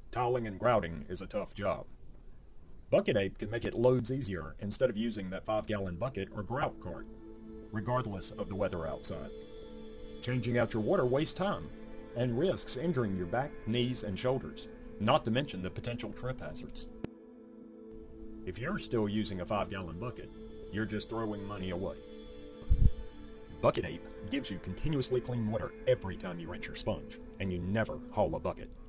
Tiling and grouting is a tough job. Bucket Ape can make it loads easier instead of using that 5-gallon bucket or grout cart, regardless of the weather outside. Changing out your water wastes time and risks injuring your back, knees, and shoulders, not to mention the potential trip hazards. If you're still using a 5-gallon bucket, you're just throwing money away. Bucket Ape gives you continuously clean water every time you rinse your sponge, and you never haul a bucket.